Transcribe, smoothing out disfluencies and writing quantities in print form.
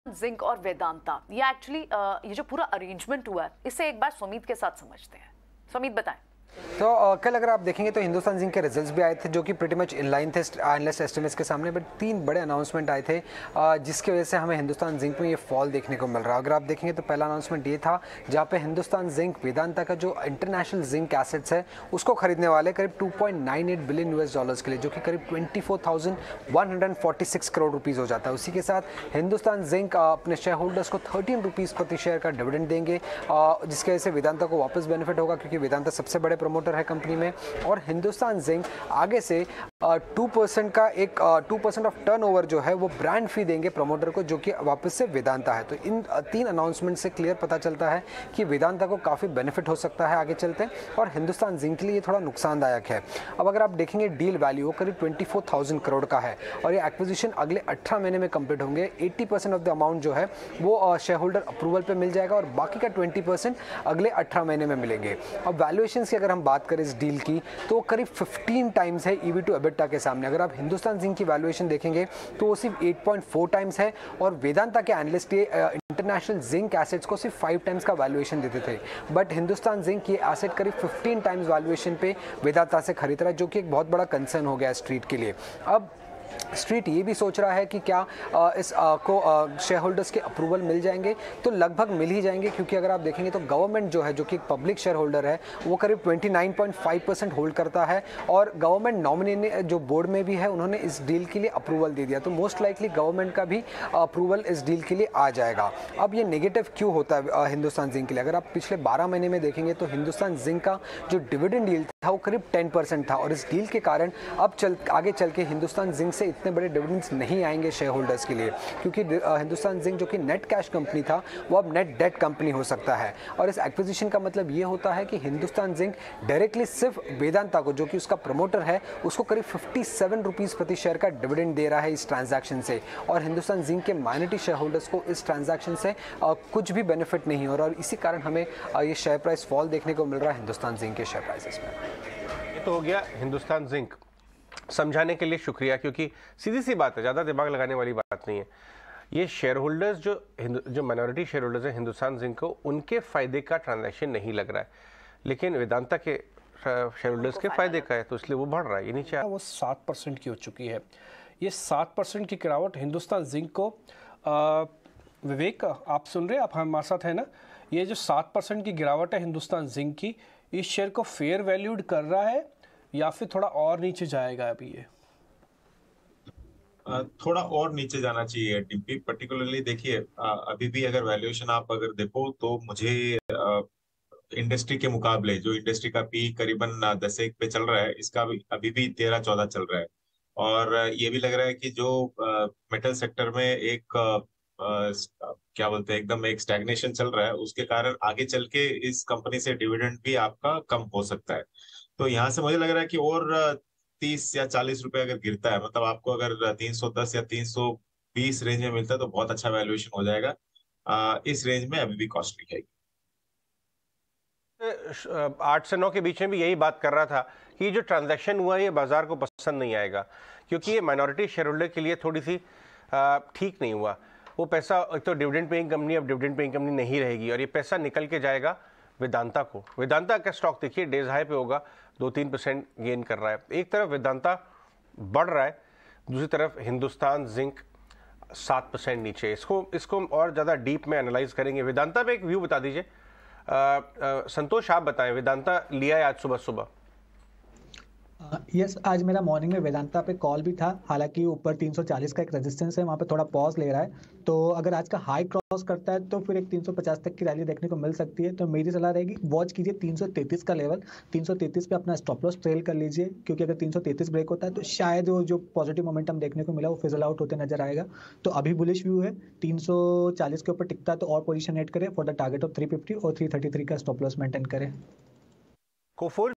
Zinc और वेदांता, ये actually ये जो पूरा अरेंजमेंट हुआ है, इसे एक बार सुमित के साथ समझते हैं। सुमित बताएं। तो कल अगर आप देखेंगे तो हिंदुस्तान जिंक के रिजल्ट्स भी आए थे जो कि प्रीटी मच इन लाइन थे एनालिस्ट एस्टिमेट्स के सामने, बट 3 बड़े अनाउंसमेंट आए थे जिसकी वजह से हमें हिंदुस्तान जिंक में ये फॉल देखने को मिल रहा है। अगर आप देखेंगे तो पहला अनाउंसमेंट ये था जहाँ पे हिंदुस्तान जिंक वेदांता का जो इंटरनेशनल जिंक एसेट्स है उसको खरीदने वाले करीब 2.98 बिलियन US डॉलर्स के लिए, जो कि करीब 24,146 करोड़ रुपीज़ हो जाता है। उसी के साथ हिंदुस्तान जिंक अपने शेयर होल्डर्स को 13 रुपीज़ प्रति शेयर का डिविडेंड देंगे, जिसकी वजह से वेदांता को वापस बेनिफिट होगा क्योंकि वेदांता सबसे बड़े प्रमोटर है कंपनी में। और हिंदुस्तान जिंक आगे से 2% का एक 2% ऑफ टर्नओवर जो है वो ब्रांड फी देंगे प्रमोटर को, जो कि वापस से वेदांता है। तो इन 3 अनाउंसमेंट से क्लियर पता चलता है कि वेदांता को काफ़ी बेनिफिट हो सकता है आगे चलते, और हिंदुस्तान जिंक के लिए ये थोड़ा नुकसानदायक है। अब अगर आप देखेंगे डील वैल्यू वो करीब 24,000 करोड़ का है और ये एक्विजिशन अगले 18 महीने में कंप्लीट होंगे। 80% ऑफ द अमाउंट जो है वो शेयर होल्डर अप्रूवल पे मिल जाएगा और बाकी का 20% अगले 18 महीने में मिलेंगे। अब वैल्यूएशन की अगर हम बात करें इस डील की तो करीब 15 टाइम्स है EV टू EBITDA के सामने। अगर आप हिंदुस्तान जिंक की वैल्यूएशन देखेंगे तो वो सिर्फ 8.4 टाइम्स है और वेदांता के एनालिस्ट ये इंटरनेशनल जिंक एसेट्स को सिर्फ 5 टाइम्स का वैल्यूएशन देते थे, बट हिंदुस्तान जिंक ये एसेट करीब 15 टाइम्स वैल्यूएशन पे वेदांता से खरीद रहा है, जो कि एक बहुत बड़ा कंसर्न हो गया है स्ट्रीट के लिए। अब स्ट्रीट ये भी सोच रहा है कि क्या इस को शेयर होल्डर्स के अप्रूवल मिल जाएंगे, तो लगभग मिल ही जाएंगे, क्योंकि अगर आप देखेंगे तो गवर्नमेंट जो है, जो कि एक पब्लिक शेयर होल्डर है, वो करीब 29.5% होल्ड करता है और गवर्नमेंट नॉमिनी ने जो बोर्ड में भी है उन्होंने इस डील के लिए अप्रूवल दे दिया, तो मोस्ट लाइकली गवर्नमेंट का भी अप्रूवल इस डील के लिए आ जाएगा। अब ये नेगेटिव क्यों होता है हिंदुस्तान जिंक के लिए? अगर आप पिछले 12 महीने में देखेंगे तो हिंदुस्तान जिंक का जो डिविडेंड डील था वो करीब 10% था, और इस डील के कारण अब आगे चल के हिंदुस्तान जिंक से इतने बड़े डिविडेंड्स नहीं आएंगे शेयर होल्डर्स के लिए, क्योंकि हिंदुस्तान जिंक जो कि नेट कैश कंपनी था वो अब नेट डेट कंपनी हो सकता है। और इस एक्विजिशन का मतलब ये होता है कि हिंदुस्तान जिंक डायरेक्टली सिर्फ वेदांता को, जो कि उसका प्रमोटर है, उसको करीब 57 रुपीज़ प्रति शेयर का डिविडेंड दे रहा है इस ट्रांजैक्शन से, और हिंदुस्तान जिंक के माइनॉरिटी शेयर होल्डर्स को इस ट्रांजैक्शन से कुछ भी बेनिफिट नहीं हो रहा, और इसी कारण हमें ये शेयर प्राइस फॉल देखने को मिल रहा है हिंदुस्तान जिंक के शेयर प्राइसेस में। ये तो हो गया हिंदुस्तान जिंक। समझाने के लिए शुक्रिया, क्योंकि सीधी सी बात है, ज़्यादा दिमाग लगाने वाली बात नहीं है। ये शेयर होल्डर्स जो माइनॉरिटी शेयर होल्डर्स हैं हिंदुस्तान जिंक को, उनके फ़ायदे का ट्रांजैक्शन नहीं लग रहा है, लेकिन वेदांता के शेयर होल्डर्स के फ़ायदे का है, तो इसलिए वो बढ़ रहा है। ये नीचे वो 7% की हो चुकी है। ये 7% की गिरावट हिंदुस्तान जिंक को विवेक, आप सुन रहे हैं, आप हमारे साथ है ना? ये जो 7% की गिरावट है हिंदुस्तान जिंक की, इस शेयर को फेयर वैल्यूड कर रहा है या फिर थोड़ा और नीचे जाएगा? अभी ये थोड़ा और नीचे जाना चाहिए टिम्पी। पर्टिकुलरली देखिए, अभी भी अगर वैल्यूएशन आप अगर देखो तो मुझे इंडस्ट्री के मुकाबले, जो इंडस्ट्री का पी करीबन 10 पे चल रहा है, इसका अभी भी 13-14 चल रहा है। और ये भी लग रहा है कि जो मेटल सेक्टर में एक क्या बोलते हैं, एकदम एक स्टैग्नेशन चल रहा है, उसके कारण आगे चल के इस कंपनी से डिविडेंड भी आपका कम हो सकता है। तो यहाँ से मुझे लग रहा है कि और 30 या 40 रुपए अगर गिरता है, मतलब आपको अगर 310 या 320 रेंज में मिलता है तो बहुत अच्छा वैल्यूएशन हो जाएगा। इस रेंज में अभी भी कॉस्टली है। 8 से 9 के बीच में भी यही बात कर रहा था कि ये जो ट्रांजैक्शन हुआ ये बाजार को पसंद नहीं आएगा, क्योंकि ये माइनॉरिटी शेयर होल्डर के लिए थोड़ी सी ठीक नहीं हुआ। वो पैसा, एक तो डिविडेंड पेइंग कंपनी अब डिविडेंड पेइंग कंपनी नहीं रहेगी, और ये पैसा निकल के जाएगा वेदांता को। वेदांता का स्टॉक देखिए डेज हाई पे होगा, 2-3% गेन कर रहा है। एक तरफ वेदांता बढ़ रहा है, दूसरी तरफ हिंदुस्तान जिंक 7% नीचे। इसको और ज़्यादा डीप में एनालाइज करेंगे। वेदांता पे एक व्यू बता दीजिए, संतोष आप बताएं। वेदांता लिया है आज सुबह सुबह? यस, आज मेरा मॉर्निंग में वेदांता पे कॉल भी था। हालांकि ऊपर 340 का एक रेजिस्टेंस है, वहाँ पे थोड़ा पॉज ले रहा है, तो अगर आज का हाई क्रॉस करता है तो फिर एक 350 तक की रैली देखने को मिल सकती है। तो मेरी सलाह रहेगी वॉच कीजिए 333 का लेवल। 333 पे अपना स्टॉप लॉस ट्रेल कर लीजिए, क्योंकि अगर 333 ब्रेक होता है तो शायद वो जो पॉजिटिव मोमेंटम देखने को मिला वो फिजल आउट होते नजर आएगा। तो अभी बुलिश व्यू है, 340 के ऊपर टिकता है तो और पोजीशन ऐड करें फॉर द टारगेट ऑफ 350 और 333 का स्टॉप लॉस मेंटेन करें। कोफोर्ज